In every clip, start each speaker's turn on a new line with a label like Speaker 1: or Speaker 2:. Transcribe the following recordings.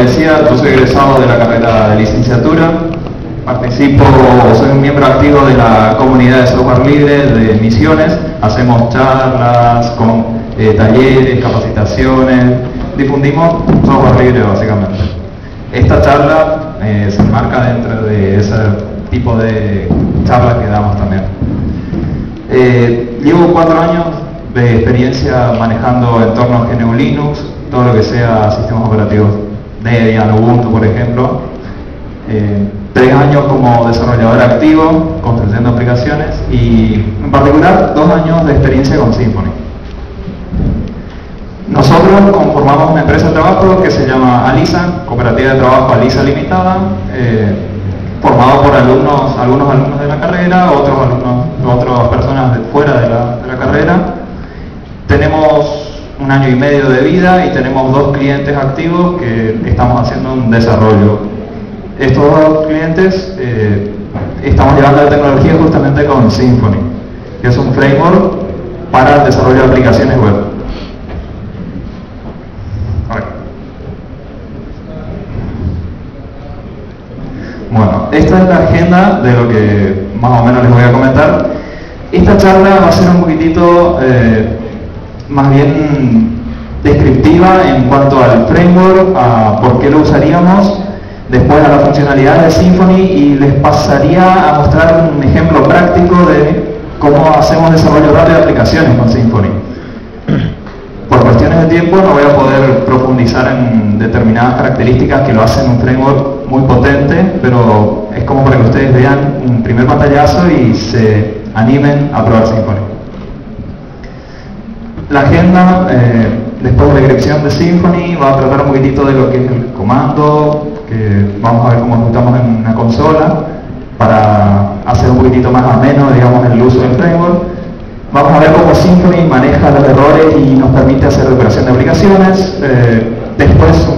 Speaker 1: decía, yo soy egresado de la carrera de licenciatura. Soy un miembro activo de la comunidad de software libre de Misiones. Hacemos charlas, talleres, capacitaciones, difundimos software libre básicamente. Esta charla se enmarca dentro de ese tipo de charlas que damos también. Llevo 4 años de experiencia manejando entornos GNU Linux, todo lo que sea sistemas operativos Debian, Ubuntu por ejemplo. 3 años como desarrollador activo, construyendo aplicaciones y en particular 2 años de experiencia con Symfony. Nosotros conformamos una empresa de trabajo que se llama ALISA, Cooperativa de Trabajo ALISA Limitada, formado por algunos alumnos de la carrera, otras personas de fuera de la carrera. Tenemos 1 año y medio de vida y tenemos 2 clientes activos que estamos haciendo un desarrollo. Estos 2 clientes estamos llevando la tecnología justamente con Symfony, que es un framework para el desarrollo de aplicaciones web. Bueno, esta es la agenda de lo que más o menos les voy a comentar. Esta charla va a ser un poquitito más bien descriptiva en cuanto al framework, a por qué lo usaríamos, después a la funcionalidad de Symfony y les pasaría a mostrar un ejemplo práctico de cómo hacemos desarrollo rápido de aplicaciones con Symfony. Por cuestiones de tiempo no voy a poder profundizar en determinadas características que lo hacen un framework muy potente, pero es como para que ustedes vean un primer pantallazo y se animen a probar Symfony. La agenda, después de la descripción de Symfony, va a tratar un poquitito de lo que es el comando, que vamos a ver cómo ejecutamos en una consola, para hacer un poquitito más ameno, digamos, el uso del framework. Vamos a ver cómo Symfony maneja los errores y nos permite hacer recuperación de aplicaciones. Después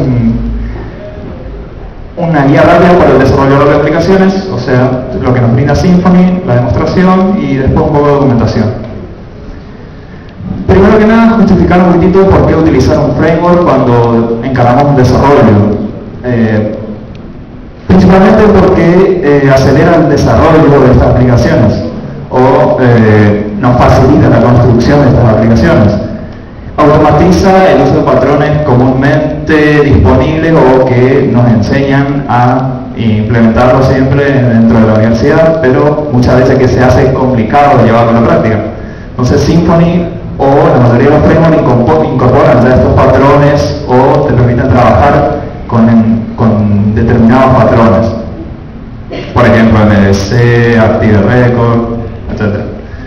Speaker 1: una guía rápida para el desarrollo de aplicaciones, o sea, lo que nos brinda Symfony, la demostración y después un poco de documentación. Primero que nada, justificar un poquitito por qué utilizar un framework cuando encaramos un desarrollo. Principalmente porque acelera el desarrollo de estas aplicaciones o nos facilita la construcción de estas aplicaciones. Automatiza el uso de patrones comúnmente disponibles o que nos enseñan a implementarlo siempre dentro de la universidad, pero muchas veces que se hace complicado llevarlo a la práctica. Entonces Symfony o la mayoría de los frameworks incorporan ya estos patrones o te permiten trabajar con determinados patrones. Por ejemplo, MVC, Active Record, etc.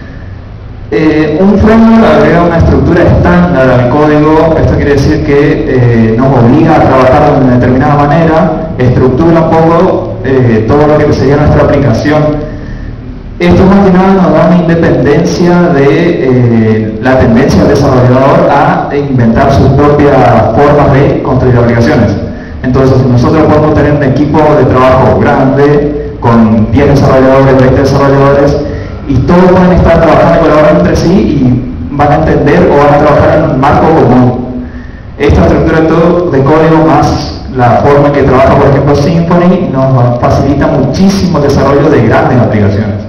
Speaker 1: Un framework agrega una estructura estándar al código. Esto quiere decir que nos obliga a trabajar de una determinada manera, estructura un poco todo lo que sería nuestra aplicación. Esto más que nada nos da una independencia de la tendencia del desarrollador a inventar sus propias formas de construir aplicaciones. Entonces, nosotros podemos tener un equipo de trabajo grande, con 10 desarrolladores, 20 desarrolladores, y todos pueden estar trabajando y colaborando entre sí y van a entender o van a trabajar en un marco común. Esta estructura de código más la forma en que trabaja, por ejemplo, Symfony, nos facilita muchísimo el desarrollo de grandes aplicaciones.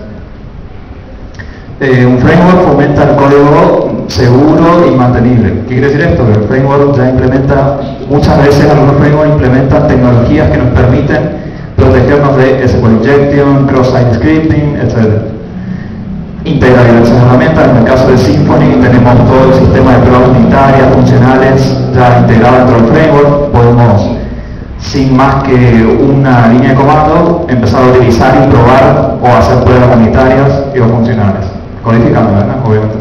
Speaker 1: Un framework fomenta el código seguro y mantenible. ¿Qué quiere decir esto? Que el framework ya implementa, muchas veces algunos frameworks implementan tecnologías que nos permiten protegernos de SQL injection, cross-site scripting, etc. Integra diversas herramientas. En el caso de Symfony tenemos todo el sistema de pruebas unitarias, funcionales, ya integrado dentro del framework. Podemos, sin más que una línea de comando, empezar a utilizar y probar o hacer pruebas unitarias y o funcionales. Codificándolas, ¿no? Obviamente.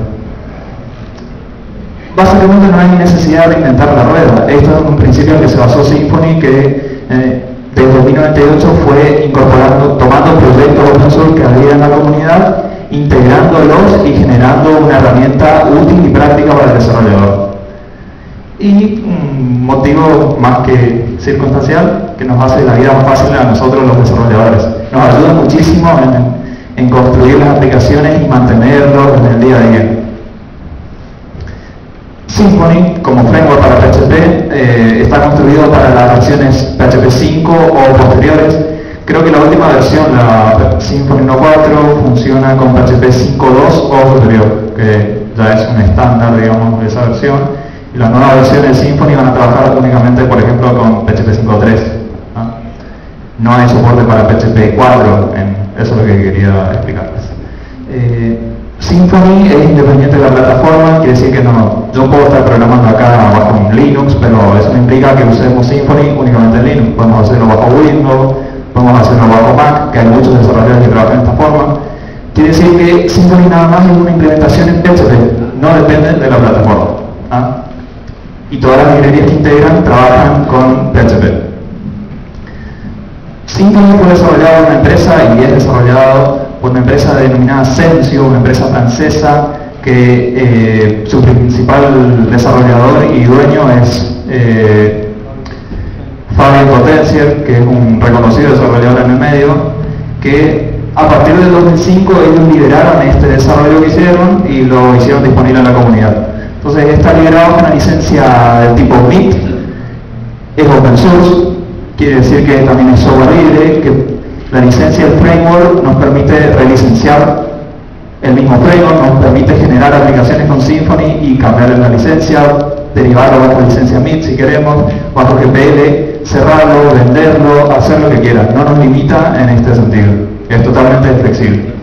Speaker 1: Básicamente no hay necesidad de inventar la rueda. Esto es un principio en que se basó Symfony, que desde 2098 fue incorporando, tomando proyectos open source que había en la comunidad, integrándolos y generando una herramienta útil y práctica para el desarrollador. Y un motivo más que circunstancial, que nos hace la vida más fácil a nosotros los desarrolladores. Nos ayuda muchísimo en construir las aplicaciones y mantenerlos en el día a día. Symfony, como framework para PHP, está construido para las versiones PHP 5 o posteriores. Creo que la última versión, la Symfony 1.4, funciona con PHP 5.2 o superior, que ya es un estándar, digamos, de esa versión. Y las nuevas versiones de Symfony van a trabajar únicamente, por ejemplo, con PHP 5.3. No hay soporte para PHP 4, eso es lo que quería explicarles. Symfony es independiente de la plataforma, quiere decir que yo puedo estar programando acá bajo un Linux, pero eso no implica que usemos Symfony únicamente en Linux. Podemos hacerlo bajo Windows, podemos hacerlo bajo Mac, que hay muchos desarrolladores que trabajan de esta forma. Quiere decir que Symfony nada más es una implementación en PHP, no depende de la plataforma. Y todas las librerías que integran trabajan con PHP. Symfony fue desarrollado en una empresa y es desarrollado por una empresa denominada Sensio, una empresa francesa que su principal desarrollador y dueño es Fabien Potencier, que es un reconocido desarrollador en el medio, que a partir del 2005 ellos lideraron este desarrollo que hicieron y lo hicieron disponible en la comunidad. Entonces está liberado con una licencia del tipo MIT, es open source, quiere decir que también es software libre, que la licencia del framework nos permite relicenciar el mismo framework, nos permite generar aplicaciones con Symfony y cambiarle la licencia, derivarlo bajo licencia MIT si queremos, bajo GPL, cerrarlo, venderlo, hacer lo que quiera. No nos limita en este sentido, es totalmente flexible.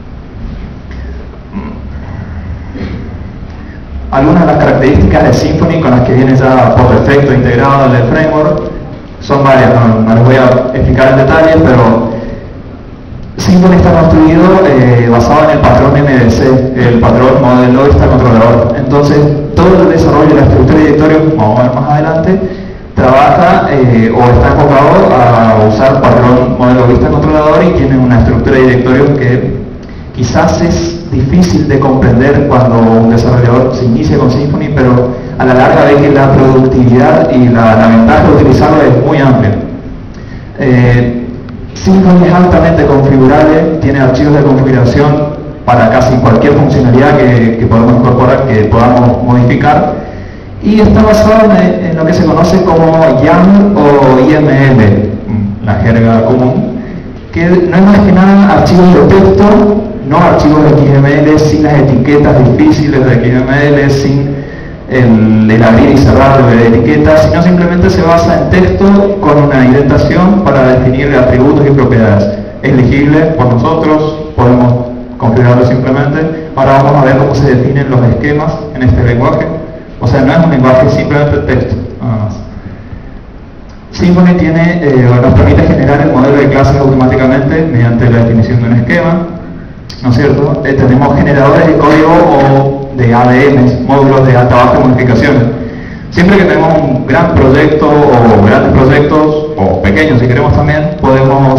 Speaker 1: Algunas de las características de Symfony con las que viene ya por defecto integrado en el framework son varias, no les voy a explicar en detalle, pero Symfony está construido basado en el patrón MDC, el patrón modelo logista controlador. Entonces, todo el desarrollo de la estructura de directorio, vamos a ver más adelante, trabaja o está enfocado a usar patrón modelo logista controlador y tiene una estructura de directorio que quizás es difícil de comprender cuando un desarrollador se inicia con Symfony, pero a la larga ve que la productividad y la ventaja de utilizarlo es muy amplia. Symfony es altamente configurable, tiene archivos de configuración para casi cualquier funcionalidad que podamos incorporar, que podamos modificar, y está basado en lo que se conoce como YAML o IML, la jerga común, que no es más que nada archivos de texto, no archivos de XML, sin las etiquetas difíciles de XML, sin el abrir y cerrar de etiquetas, sino simplemente se basa en texto con una indentación para definir atributos y propiedades. Es legible por nosotros, podemos configurarlo simplemente. Ahora vamos a ver cómo se definen los esquemas en este lenguaje. O sea, no es un lenguaje, simplemente texto, nada más. Symfony nos permite generar el modelo de clases automáticamente mediante la definición de un esquema, ¿no es cierto? Tenemos generadores de código o de ADMs, módulos de alta baja modificaciones. Siempre que tenemos un gran proyecto o grandes proyectos, o pequeños si queremos también, podemos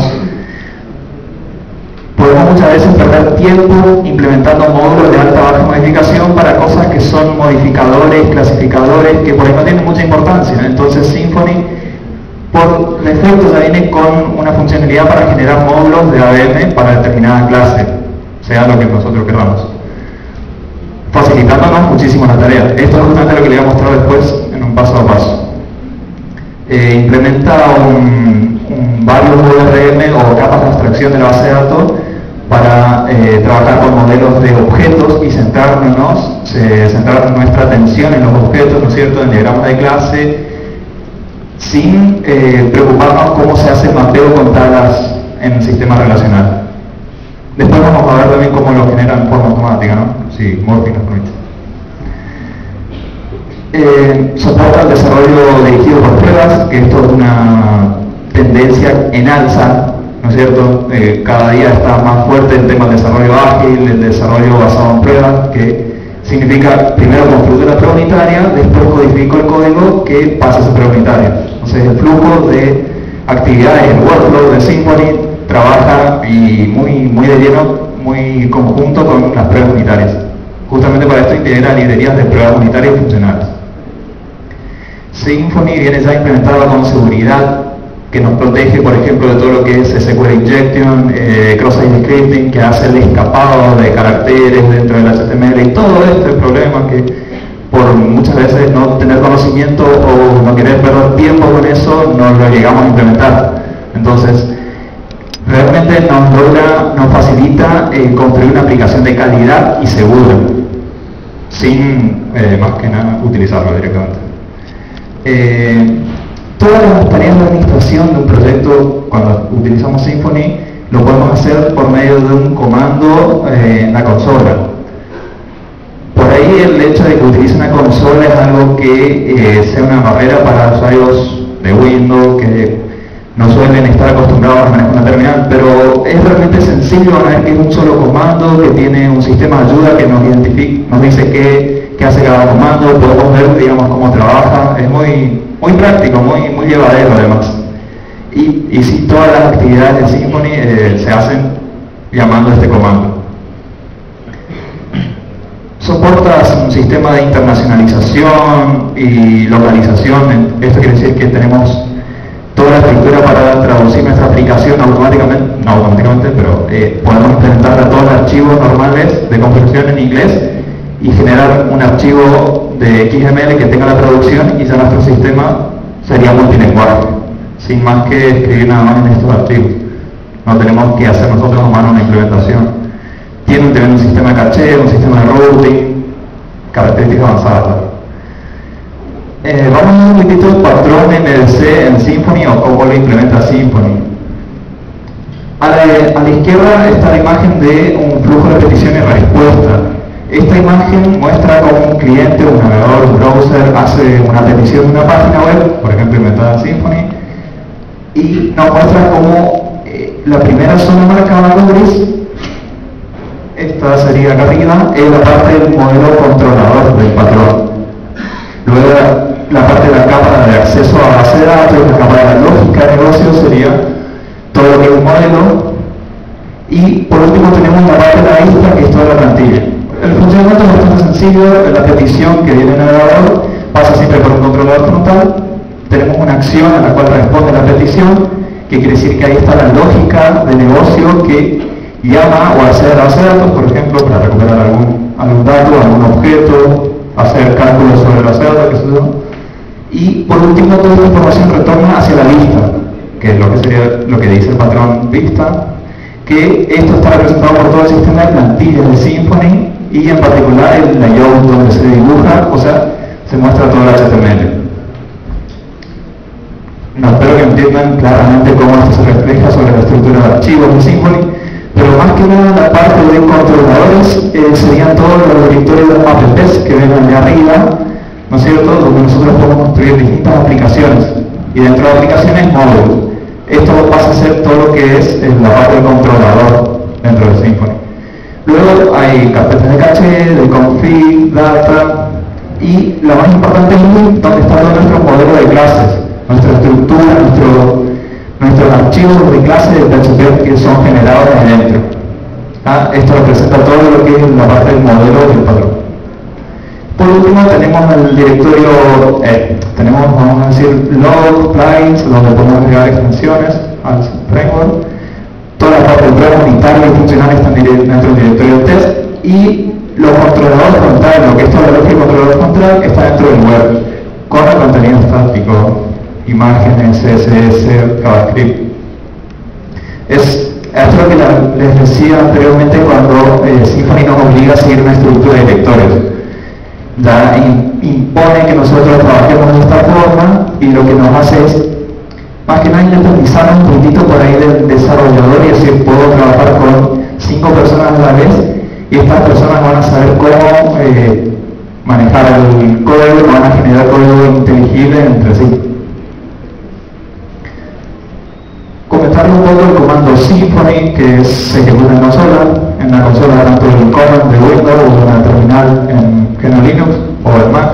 Speaker 1: muchas veces perder tiempo implementando módulos de alta baja modificación para cosas que son modificadores, clasificadores, que por ahí no tienen mucha importancia. Entonces Symfony por defecto ya viene con una funcionalidad para generar módulos de ADM para determinada clase, sea lo que nosotros queramos, facilitándonos muchísimo la tarea. Esto es justamente lo que le voy a mostrar después en un paso a paso. Implementa varios ORM o capas de abstracción de la base de datos para trabajar con modelos de objetos y centrar nuestra atención en los objetos, ¿no es cierto?, en diagramas de clase, sin preocuparnos cómo se hace el mapeo con tablas en el sistema relacional. Después vamos a ver también cómo lo generan en forma automática, ¿no? Sí, Morphy nos permite. Soporta el desarrollo dirigido por pruebas, que esto es una tendencia en alza, ¿no es cierto? Cada día está más fuerte el tema del desarrollo ágil, el desarrollo basado en pruebas, que significa primero construir la prueba unitaria, después codifico el código que pasa a esa prueba unitaria. Entonces el flujo de actividades, el workflow de Symfony trabaja y muy de lleno, muy conjunto con las pruebas unitarias. Justamente para esto integra librerías de pruebas unitarias y funcionales. Symfony viene ya implementada con seguridad, que nos protege, por ejemplo, de todo lo que es SQL Injection, Cross-Site Scripting, que hace el escapado de caracteres dentro del HTML y todo este problema que por muchas veces no tener conocimiento o no querer perder tiempo con eso, no lo llegamos a implementar. Entonces, realmente nos facilita construir una aplicación de calidad y segura, sin más que nada utilizarlo directamente. Todas las tareas de administración de un proyecto, cuando utilizamos Symfony, lo podemos hacer por medio de un comando en la consola. Por ahí el hecho de que utilice una consola es algo que sea una barrera para usuarios de Windows que no suelen estar acostumbrados a manejar una terminal, pero es realmente sencillo. Van a ver que es un solo comando que tiene un sistema de ayuda que nos dice qué hace cada comando, podemos ver, digamos, cómo trabaja. Es muy práctico, muy llevadero además. Y sí, todas las actividades de Symfony se hacen llamando a este comando. Soporta un sistema de internacionalización y localización. Esto quiere decir que tenemos toda la estructura para traducir nuestra aplicación automáticamente, pero podemos implementar a todos los archivos normales de construcción en inglés y generar un archivo de XML que tenga la traducción, y ya nuestro sistema sería multilingüe, sin más que escribir nada más en estos archivos. No tenemos que hacer nosotros a mano una implementación. Tiene también un sistema de caché, un sistema de routing, características avanzadas. Vamos a ver un poquito el patrón MVC en Symfony o cómo lo implementa Symfony. A la izquierda está la imagen de un flujo de petición y respuesta. Esta imagen muestra cómo un cliente, un navegador, un browser hace una petición de una página web, por ejemplo inventada en Symfony, y nos muestra cómo la primera zona marcada con gris, esta sería acá arriba, es la parte del modelo controlador del patrón. Luego la parte de la capa de acceso a base de datos, la capa de la lógica de negocio sería todo lo que es un modelo, y por último tenemos la parte de la lista, que es toda la plantilla. El funcionamiento es bastante sencillo. La petición que viene en el navegador pasa siempre por un controlador frontal. Tenemos una acción a la cual responde la petición, que quiere decir que ahí está la lógica de negocio que llama o accede a la base de datos, por ejemplo, para recuperar algún dato, algún objeto, hacer cálculos sobre la base de datos, qué sé yo. Y por último, toda esta información retorna hacia la lista, que es lo que sería lo que dice el patrón vista, que esto está representado por todo el sistema de plantillas de Symfony, y en particular el layout donde se dibuja, o sea, se muestra todo el HTML. No, espero que entiendan claramente cómo esto se refleja sobre la estructura de archivos de Symfony, pero más que nada la parte de controladores serían todos los directorios de apps que ven allá arriba, ¿no es cierto?, donde nosotros podemos construir distintas aplicaciones, y dentro de aplicaciones módulos. Esto pasa a ser todo lo que es la parte del controlador dentro de Symfony. Luego hay carpetas de caché, de config, data, y lo más importante es donde está todo nuestro modelo de clases, nuestra estructura, nuestros archivos de clase de PHP que son generados ahí dentro. Esto representa todo lo que es la parte del modelo del patrón. Por último tenemos el directorio, vamos a decir, log, plugins, donde podemos agregar extensiones al framework. Toda la parte de pruebas unitarias y funcionales están dentro del directorio test, y los controladores frontales, lo que es toda la lógica de controlador frontal, está dentro del web, con el contenido estático, imágenes, CSS, JavaScript. Es lo que les decía anteriormente cuando Symfony nos obliga a seguir una estructura de directorios. Impone que nosotros trabajemos de esta forma, y lo que nos hace es, más que nada, independizar un puntito por ahí del desarrollador y decir, puedo trabajar con 5 personas a la vez, y estas personas van a saber cómo manejar el código, van a generar código inteligible entre sí. Comentarles un poco el comando Symfony, que se ejecuta en la consola tanto del command de Windows o en la terminal en GNU Linux o en Mac.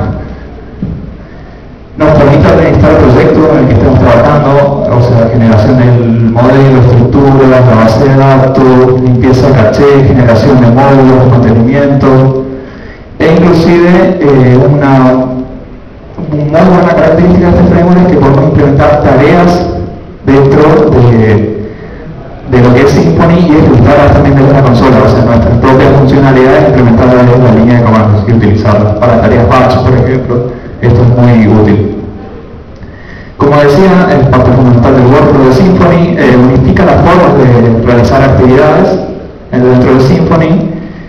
Speaker 1: Nos permite administrar el proyecto en el que estemos trabajando, o sea, generación del modelo, estructura, la base de datos, limpieza de caché, generación de módulos, mantenimiento, e inclusive una muy buena característica de este framework es que podemos implementar tareas dentro de lo que es Symfony y ejecutarlas también desde la consola, o sea, nuestras propias funcionalidades implementadas desde la línea de comandos y utilizarlas para tareas batch, por ejemplo. Esto es muy útil. Como decía, es parte fundamental del workflow de Symfony, unifica las formas de realizar actividades dentro de Symfony,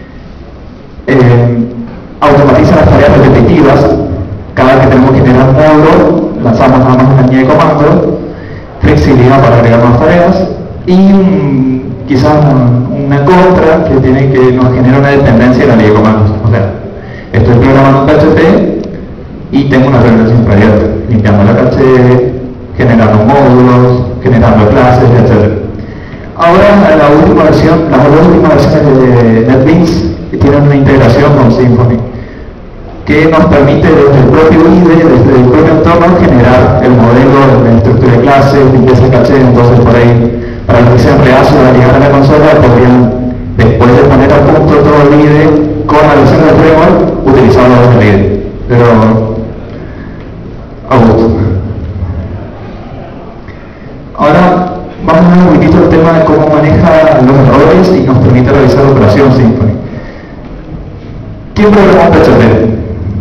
Speaker 1: automatiza las tareas repetitivas. Cada vez que tenemos que generar un módulo, lanzamos nada más una línea de comando, flexibilidad para agregar más tareas y quizás una contra que nos genera una dependencia de la línea de comandos. O sea, estoy programando un PHP y tengo una regresión abierta, limpiando la caché, generando módulos, generando clases, etc. Ahora las últimas versiones de NetBeans tienen una integración con Symfony que nos permite desde el propio IDE, desde el propio entorno, generar el modelo de estructura de clases, limpieza de caché. Entonces por ahí, para los que sean reacios a llegar a la consola, podrían, después de poner a punto todo el IDE con la versión del framework, utilizarlo desde el IDE. Pero a gusto. Ahora vamos a ver un poquito el tema de cómo maneja los errores y nos permite realizar la operación Symfony. ¿Quién programa PHP?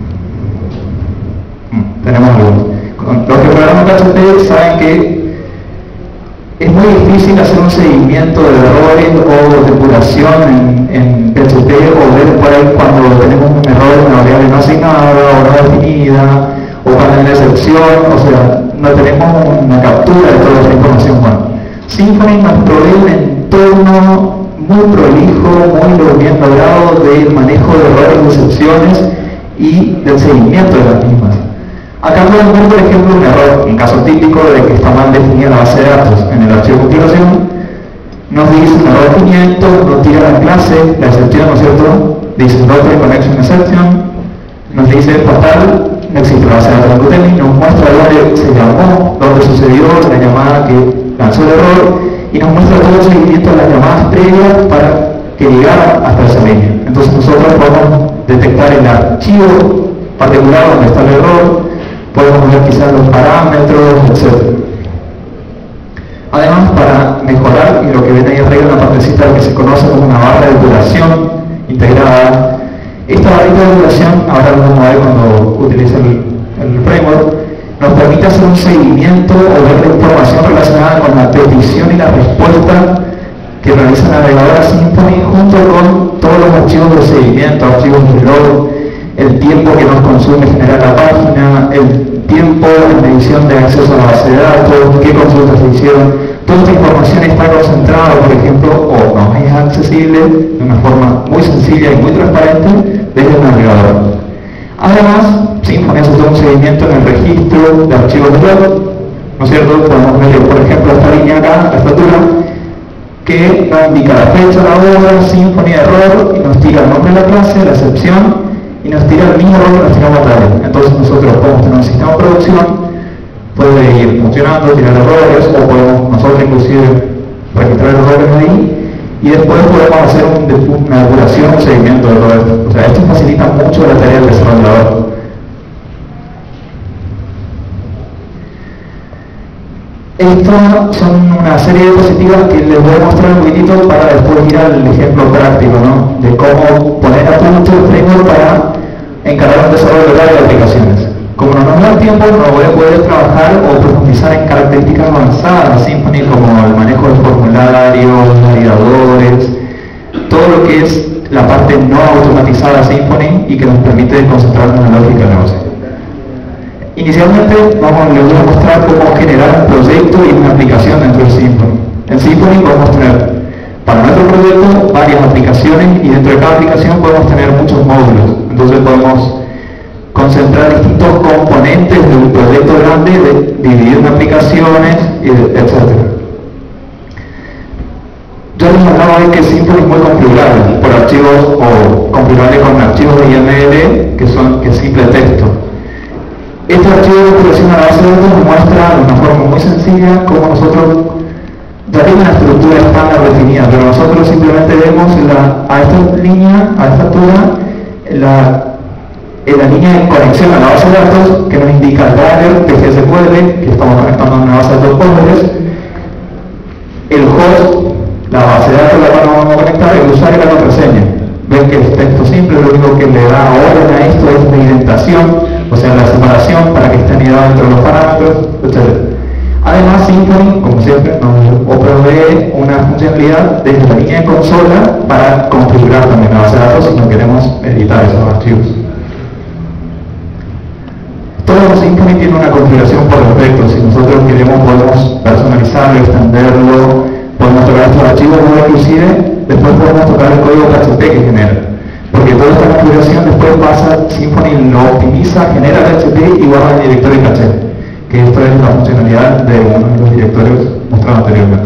Speaker 1: Tenemos algunos. Los que programan PHP saben que es muy difícil hacer un seguimiento de errores o depuración en PHP, o ver por ahí cuando tenemos un error en una variable no asignada o no definida, o cuando hay una excepción, o sea, no tenemos una captura de toda esta información. Bueno, Symfony nos provee un entorno muy prolijo, muy bien logrado del manejo de errores y excepciones y del seguimiento de las mismas. Acá podemos ver, por ejemplo, un error, un caso típico de que está mal definida la base de datos. En el archivo de compilación nos dice un error de definido, nos tira la clase, la excepción, ¿no es cierto? Dice Docker Connection Exception, nos dice fatal, no existe la base de datos de Qtemi, nos muestra dónde se llamó, dónde sucedió la llamada que lanzó el error, y nos muestra todo el seguimiento de las llamadas previas para que llegara hasta esa línea. Entonces nosotros podemos detectar el archivo particular donde está el error, podemos ver quizás los parámetros, etc. Además, para mejorar, y lo que ven ahí arriba en la partecita que se conoce como una barra de duración integrada, esta barrita de duración, ahora lo vamos a ver cuando utilice el framework, nos permite hacer un seguimiento o ver la información relacionada con la petición y la respuesta que realiza la navegadora Symfony junto con todos los archivos de seguimiento, archivos de log, el tiempo que nos consume generar la página, el tiempo en medición de acceso a la base de datos, qué consultas se hicieron. Toda esta información está concentrada, por ejemplo, o nos es accesible de una forma muy sencilla y muy transparente desde el navegador. Además, Symfony hace todo un seguimiento en el registro de archivos de log, ¿no es cierto? Podemos ver, por ejemplo, esta línea acá, la factura, que nos indica la fecha, la hora, Symfony error, y nos tira el nombre de la clase, la excepción, y nos tira el mismo error que nos tiramos atrás. Entonces nosotros podemos tener un sistema de producción, puede ir funcionando, tirar errores, o podemos nosotros inclusive registrar errores ahí, y después podemos hacer una depuración, un seguimiento de todo esto. O sea, esto facilita mucho la tarea del desarrollador. Estas son una serie de diapositivas que les voy a mostrar un poquitito para después ir al ejemplo práctico, ¿no? De cómo poner a punto el framework para encargar un desarrollo local de aplicaciones. Como no nos da tiempo, no voy a poder trabajar o profundizar en características avanzadas de Symfony como el manejo de formularios, validadores, todo lo que es la parte no automatizada de Symfony y que nos permite concentrarnos en la lógica del negocio. Inicialmente les voy a mostrar cómo generar un proyecto y una aplicación dentro de Symfony. En Symfony podemos tener para nuestro proyecto varias aplicaciones y dentro de cada aplicación podemos tener muchos módulos. Entonces podemos concentrar distintos componentes de un proyecto grande, dividir en aplicaciones, etc. Yo les hablaba de que Symfony es muy configurable por archivos o configurable con archivos de YAML que es simple texto. Este archivo de configuración a la base de datos nos muestra de una forma muy sencilla cómo nosotros ya tiene una estructura estándar definida, pero nosotros simplemente vemos a esta línea, a esta altura, la línea de conexión a la base de datos que nos indica el driver de SQL, que estamos conectando a una base de datos Postgres, el host La base de datos la vamos a conectar el usuario y la contraseña. Ven que es texto simple, lo único que le da orden a esto es la indentación, o sea, la separación para que esté anidado dentro de los parámetros, etc. Además, Symfony, como siempre, nos provee una funcionalidad desde la línea de consola para configurar también la base de datos si no queremos editar esos archivos. Todo Symfony tiene una configuración por defecto. Si nosotros queremos, podemos personalizarlo, extenderlo, podemos tocar estos archivos o inclusive después podemos tocar el código PHP que genera. Porque toda esta configuración después pasa, Symfony lo optimiza, genera PHP y guarda el directorio caché, que esto es la funcionalidad de uno de los directorios mostrados anteriormente.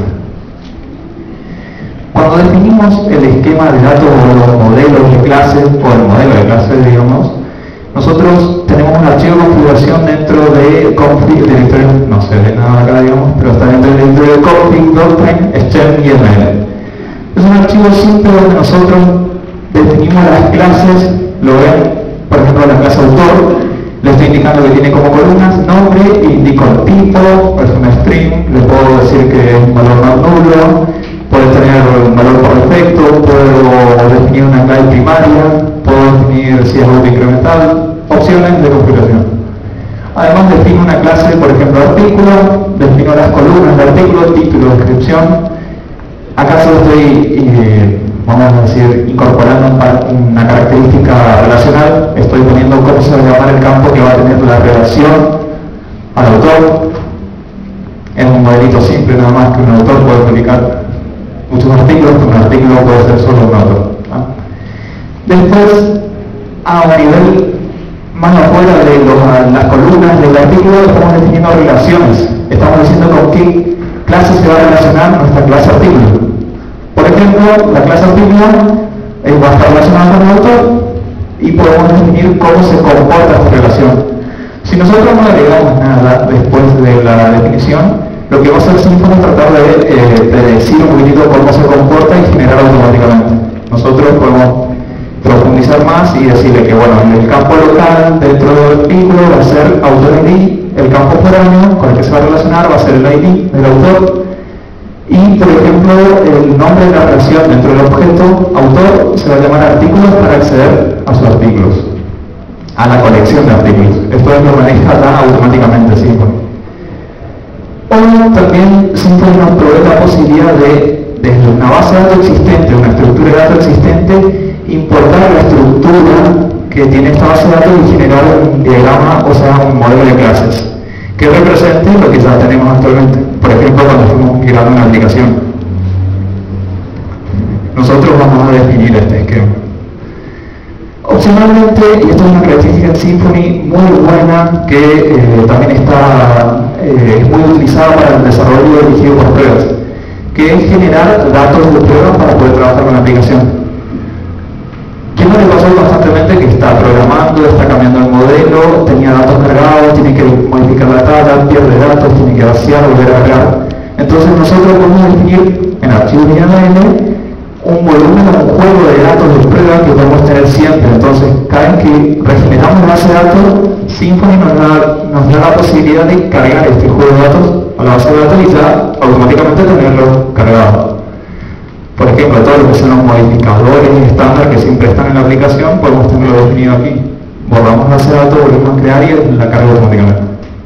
Speaker 1: Cuando definimos el esquema de datos o los modelos de clases, o el modelo de clases, digamos, nosotros tenemos un archivo de configuración dentro de config, directorio, no se ve nada acá, digamos, pero está dentro del directorio de config, doctrine, string y ml. Es un archivo simple donde nosotros definimos las clases, lo ven, por ejemplo, la clase autor, le estoy indicando que tiene como columnas nombre, indico el tipo, es un string, le puedo decir que es un valor no nulo, puede tener un valor por defecto, puedo definir una clave primaria, puedo definir si es algo incremental, opciones de configuración. Además defino una clase, por ejemplo, artículo, defino las columnas de artículo, título, descripción. Acá solo estoy, vamos a decir, incorporando una característica relacional, estoy poniendo cómo se va a llamar el campo que va a tener la relación al autor. Es un modelito simple, nada más que un autor puede publicar muchos artículos, pero un artículo puede ser solo un autor. Después, a un nivel más afuera de las columnas del artículo, estamos definiendo relaciones. Estamos diciendo con qué clase se va a relacionar nuestra clase artículo. Por ejemplo, la clase artículo va a estar relacionada con el autor y podemos definir cómo se comporta esta relación. Si nosotros no agregamos nada después de la definición, lo que va a hacer Symfony es tratar de decir un poquitito cómo se comporta y generar automáticamente. Nosotros podemos profundizar más y decirle que, bueno, en el campo local dentro del artículo va a ser autor ID, el campo foráneo con el que se va a relacionar va a ser el ID del autor y, por ejemplo, el nombre de la relación dentro del objeto autor se va a llamar artículos para acceder a sus artículos, a la colección de artículos. Esto lo maneja ya automáticamente Symfony. O también Symfony nos provee la posibilidad de, desde una base de datos existente, una estructura de datos existente, importar la estructura que tiene esta base de datos y generar un diagrama, o sea, un modelo de clases que represente lo que ya tenemos actualmente. Por ejemplo, cuando estamos migrando una aplicación, nosotros vamos a definir este esquema. Opcionalmente, y esto es una característica en Symfony muy buena que también es muy utilizada para el desarrollo dirigido por pruebas, que es generar datos de pruebas para poder trabajar con la aplicación. ¿Quién no le pasó constantemente que está programando, está cambiando el modelo, tenía datos cargados, tiene que modificar la tabla, pierde datos, tiene que vaciar, volver a cargar? Entonces nosotros podemos definir en archivos YAML un volumen o un juego de datos de prueba que podemos tener siempre. Entonces, cada vez que regeneramos la base de datos, Symfony nos da la posibilidad de cargar este juego de datos a la base de datos y ya automáticamente tenerlo cargado. Por ejemplo, todo lo que son los modificadores estándar que siempre están en la aplicación, podemos tenerlo definido aquí. Borramos la base de datos, volvemos a crear y la carga automáticamente.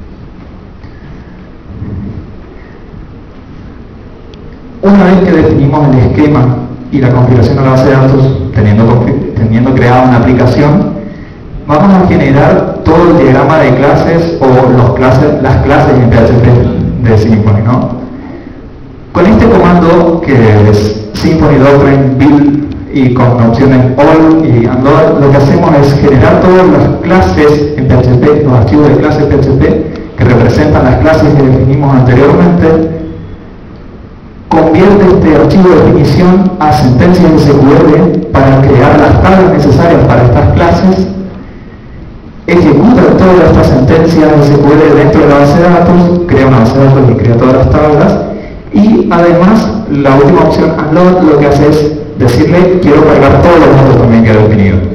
Speaker 1: Una vez que definimos el esquema y la configuración de la base de datos, teniendo creada una aplicación, vamos a generar todo el diagrama de clases o las clases en PHP de Symfony, ¿no? Con este comando que es Symfony Doctrine Build y con opciones All y Unload, lo que hacemos es generar todas las clases en PHP, los archivos de clases PHP que representan las clases que definimos anteriormente. Convierte este archivo de definición a sentencias SQL para crear las tablas necesarias para estas clases, ejecuta todas estas sentencias SQL dentro de la base de datos, crea una base de datos y crea todas las tablas, y además la última opción Unload lo que hace es decirle quiero cargar todos los datos también que he definido.